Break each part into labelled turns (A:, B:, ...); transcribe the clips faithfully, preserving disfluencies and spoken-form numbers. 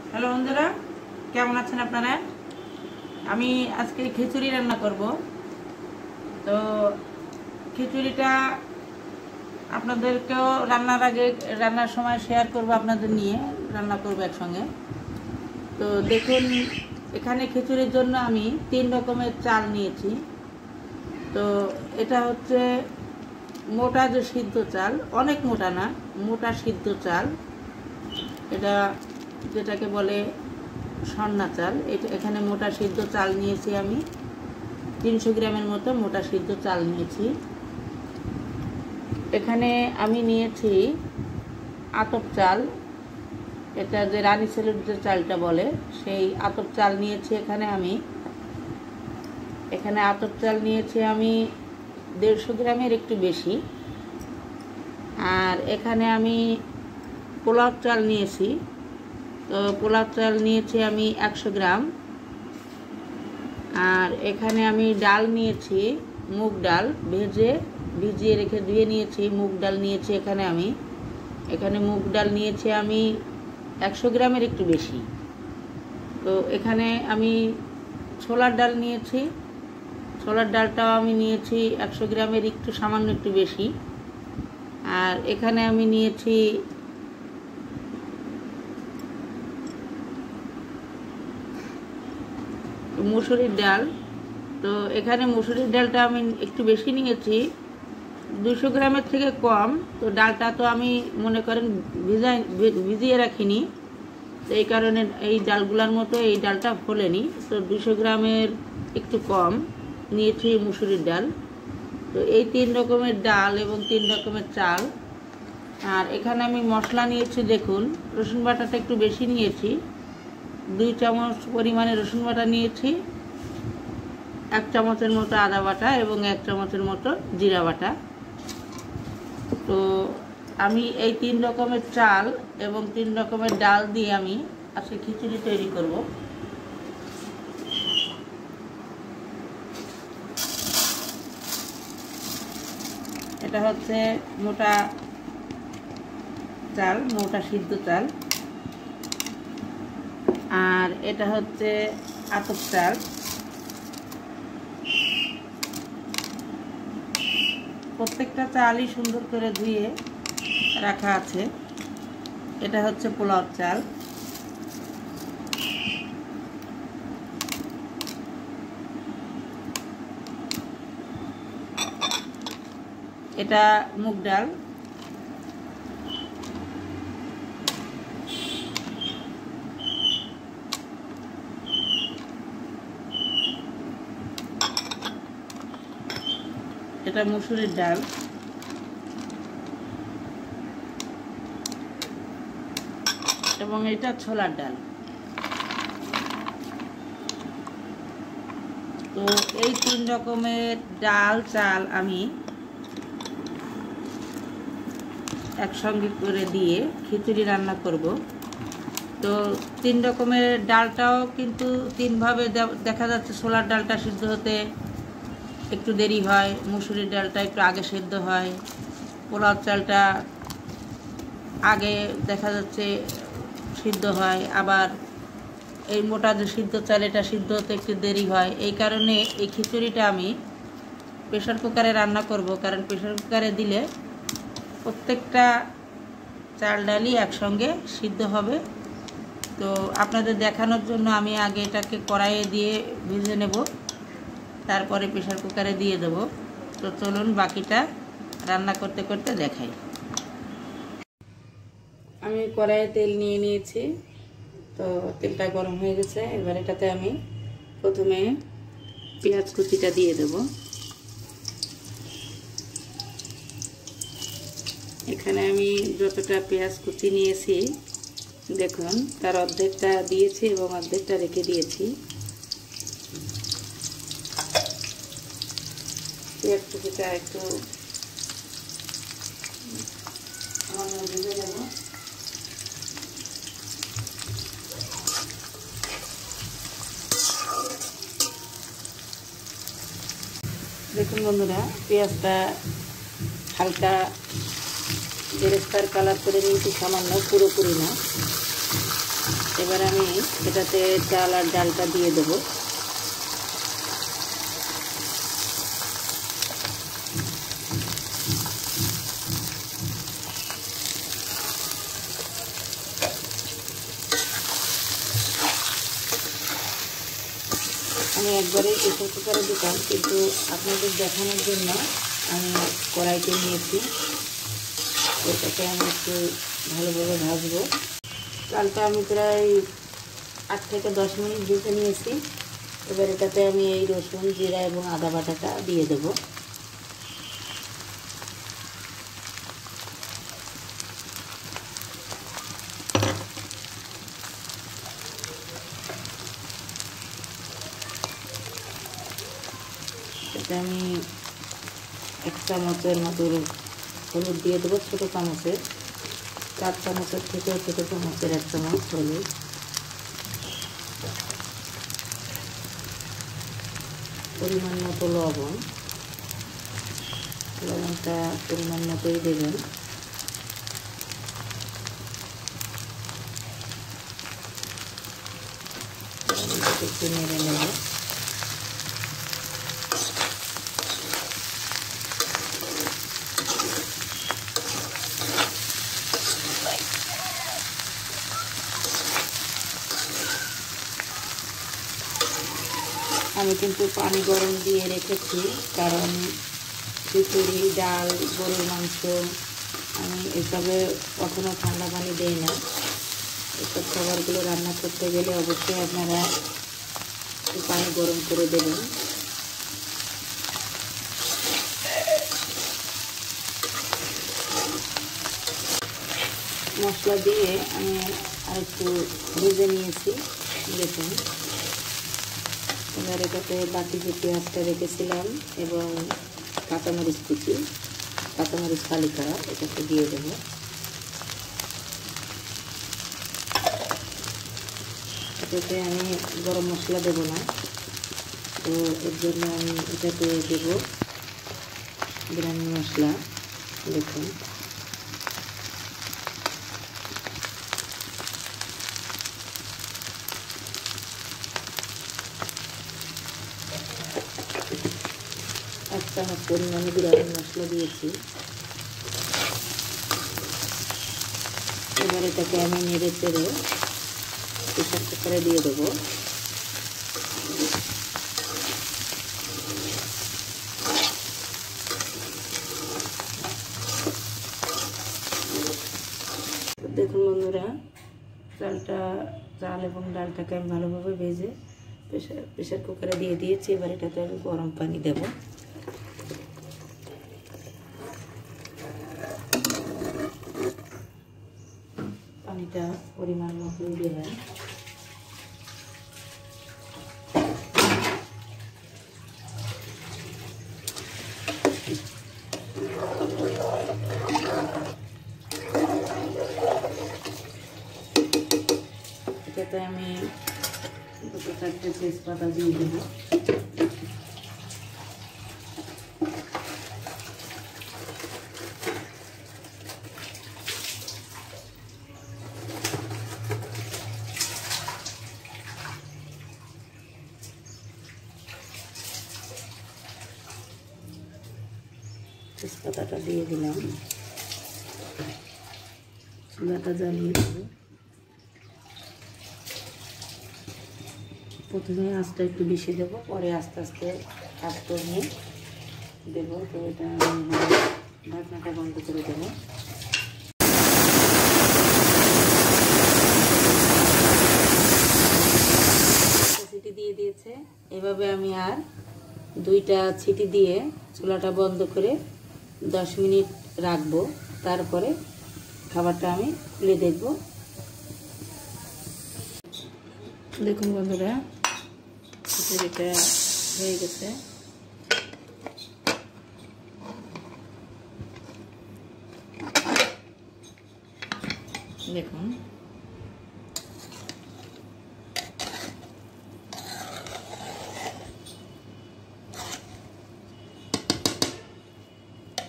A: Hello বন্ধুরা, কেমন আছেন আপনারা? আমি আজকে খিচুড়ি রান্না করব। তো খিচুড়িটা আপনাদেরকেও রান্নার আগে রান্নার সময় শেয়ার করব, আপনাদের নিয়ে রান্না করব একসঙ্গে। তো দেখুন, এখানে খিচুড়ির জন্য আমি তিন রকমের চাল নিয়েছি। তো এটা হচ্ছে মোটা যে সিদ্ধ চাল, অনেক মোটা না, মোটা সিদ্ধ চাল। এটা যেটাকে বলে সন্না চাল। এটা এখানে মোটা সিদ্ধ চাল নিয়েছি আমি, তিনশো গ্রামের মতো মোটা সিদ্ধ চাল নিয়েছি। এখানে আমি নিয়েছি আতপ চাল, এটা যে রানী ছেলের যে চালটা বলে, সেই আতপ চাল নিয়েছি। এখানে আমি এখানে আতপ চাল নিয়েছি আমি দেড়শো গ্রামের একটু বেশি। আর এখানে আমি পোলাও চাল নিয়েছি। তো পোলাও চাল নিয়েছি আমি একশো গ্রাম। আর এখানে আমি ডাল নিয়েছি, মুগ ডাল, ভেজে ভিজিয়ে রেখে ধুয়ে নিয়েছি। মুগ ডাল নিয়েছি এখানে আমি এখানে মুগ ডাল নিয়েছি আমি একশো গ্রামের একটু বেশি। তো এখানে আমি ছোলার ডাল নিয়েছি। ছোলার ডালটাও আমি নিয়েছি একশো গ্রামের একটু সামান্য একটু বেশি। আর এখানে আমি নিয়েছি মুসুরির ডাল। তো এখানে মুসুরির ডালটা আমি একটু বেশি নিয়েছি, দুশো গ্রামের থেকে কম। তো ডালটা তো আমি মনে করেন ভিজাই ভিজিয়ে রাখিনি, তো এই কারণে এই ডালগুলোর মতো এই ডালটা ফোলেনি। তো দুশো গ্রামের একটু কম নিয়েছি মুসুরির ডাল। তো এই তিন রকমের ডাল এবং তিন রকমের চাল। আর এখানে আমি মশলা নিয়েছি, দেখুন, রসুন বাটাটা একটু বেশি নিয়েছি, দুই চামচ পরিমাণে রসুন বাটা নিয়েছি, এক চামচের মতো আদা বাটা এবং এক চামচের মতো জিরা বাটা। তো আমি এই তিন রকমের চাল এবং তিন রকমের ডাল দিয়ে আমি আজকে খিচুড়ি তৈরি করব। এটা হচ্ছে মোটা চাল, মোটা সিদ্ধ চাল। আর এটা হচ্ছে আতপ চাল। প্রত্যেকটা চালই সুন্দর করে ধুয়ে রাখা আছে। এটা হচ্ছে পোলাও চাল। এটা মুগ ডাল। এটা মুসুরির ডাল। এবং এটা ছোলার ডাল। তো এই তিন রকমের ডাল চাল আমি একসঙ্গে করে দিয়ে খিচুড়ি রান্না করব। তো তিন রকমের ডালটাও কিন্তু তিনভাবে দেখা যাচ্ছে। ছোলার ডালটা সিদ্ধ হতে একটু দেরি হয়, মুসুরির ডালটা একটু আগে সিদ্ধ হয়, পোলাও চালটা আগে দেখা যাচ্ছে সিদ্ধ হয়, আবার এই মোটা যে সিদ্ধ চাল এটা সিদ্ধ হতে একটু দেরি হয়। এই কারণে এই খিচুড়িটা আমি প্রেশার কুকারে রান্না করব, কারণ প্রেশার কুকারে দিলে প্রত্যেকটা চাল ডালই একসঙ্গে সিদ্ধ হবে। তো আপনাদের দেখানোর জন্য আমি আগে এটাকে কড়াইয়ে দিয়ে ভেজে নেব, তারপরে প্রেশার কুকারে দিয়ে দেব। তো চলুন বাকিটা রান্না করতে করতে দেখাই। আমি কড়াইয়ে তেল নিয়ে নিয়েছি। তো তেলটা গরম হয়ে গেছে। এবার এটাতে আমি প্রথমে পেঁয়াজ কুচিটা দিয়ে দেব। এখানে আমি যতটা পেঁয়াজ কুচি নিয়েছি, দেখুন, তার অর্ধেকটা দিয়েছি এবং অর্ধেকটা রেখে দিয়েছি। পেঁয়াজ কুচিটা একটু ভেজে দেব। দেখুন বন্ধুরা, পেঁয়াজটা হালকা বেরেস্তার কালার করে নিয়েছি, সামান্য, পুরোপুরি না। এবার আমি এটাতে চাল আর ডালটা দিয়ে দেবো। আমি একবারে প্রেসার কুকারে দিতাম, কিন্তু আপনাদের দেখানোর জন্য আমি কড়াইতে নিয়েছি। এটাকে আমি একটু ভালোভাবে ভাজবো। চালটা আমি প্রায় আট থেকে দশ মিনিট ভেজে নিয়েছি। এবার এটাতে আমি এই রসুন, জিরা এবং আদা বাটাটা দিয়ে দেব। এটা আমি এক চামচের মতো হলুদ দিয়ে দেবো, ছোটো চামচের। চার চামচের থেকে ছোটো চামচের এক চামচ হলুদ। পরিমাণ মতো লবণ, লবণটা পরিমাণ মতোই দেবেন। একটু নেড়ে নেব। আমি কিন্তু পানি গরম দিয়ে রেখেছি, কারণ খিচুড়ি, ডাল, গরুর মাংস আমি এসবে কখনো ঠান্ডা পানি দেই না। এসব খাবারগুলো রান্না করতে গেলে অবশ্যই আপনারা পানি গরম করে দেবেন। মশলা দিয়ে আমি আরেকটু ভেজে নিয়েছি, দেখুন। এবার এটাতে বাটি যে পেঁয়াজটা রেখেছিলাম এবং কাঁচামরিচ কুচি, কাঁচামরিচ ফালি করা, এটাকে দিয়ে দেবো। এটাতে আমি গরম মশলা দেবো না, তো এর জন্য আমি এটাতে দেবো বিরিয়ানি মশলা। দেখুন, এক চামচ পরিমাণে বিরিয়ানি মশলা দিয়েছি। এবার এটাকে আমি নেড়ে চেড়ে প্রেসার কুকারে দিয়ে দেবো। দেখুন বন্ধুরা, চালটা চাল এবং ডালটাকে আমি ভালোভাবে ভেজে প্রেসার প্রেসার কুকারে দিয়ে দিয়েছি। এবার এটাতে আমি গরম পানি দেবো। পানিটা পরিমাণ মতো দেবেন। এটাতে আমি দুটো চারটে তেজপাতা দিয়ে দেবো। তেজপাতাটা দিয়ে দিলাম। চুলাটা জ্বালিয়ে দেবো। প্রথমে আঁচটা একটু বেশি দেবো, পরে আস্তে আস্তে আঁচ কমিয়ে দেবো। তো এটা ঢাকনাটা বন্ধ করে দেবো। সিটি দিয়ে দিয়েছে। এভাবে আমি আর দুইটা সিটি দিয়ে চুলাটা বন্ধ করে দশ মিনিট রাখবো। তারপরে খাবারটা আমি খুলে দেখব। দেখুন বন্ধুরা, খিচুড়িটা হয়ে গেছে। দেখুন,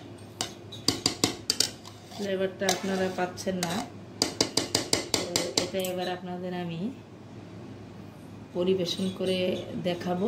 A: ফ্লেভারটা আপনারা পাচ্ছেন না, তো এটা এবার আপনাদের আমি পরিবেশন করে দেখাবো।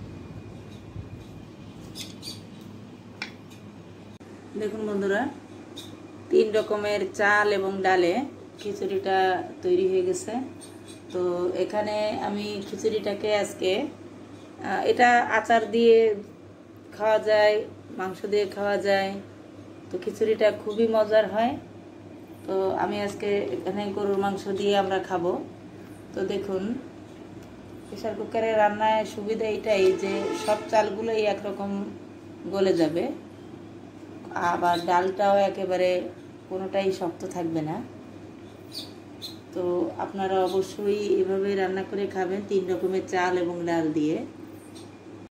A: দেখুন বন্ধুরা, তিন রকমের চাল এবং ডালে খিচুড়িটা তৈরি হয়ে গেছে। তো এখানে আমি খিচুড়িটাকে আজকে এটা আচার দিয়ে খাওয়া যায়, মাংস দিয়ে খাওয়া যায়। তো খিচুড়িটা খুবই মজার হয়। তো আমি আজকে এখানে গরুর মাংস দিয়ে আমরা খাবো। তো দেখুন, প্রেসার কুকারে রান্নায় সুবিধা এটাই যে সব চালগুলোই একরকম গলে যাবে, আবার ডালটাও একেবারে কোনোটাই শক্ত থাকবে না। তো আপনারা অবশ্যই এভাবে রান্না করে খাবেন, তিন রকমের চাল এবং ডাল দিয়ে।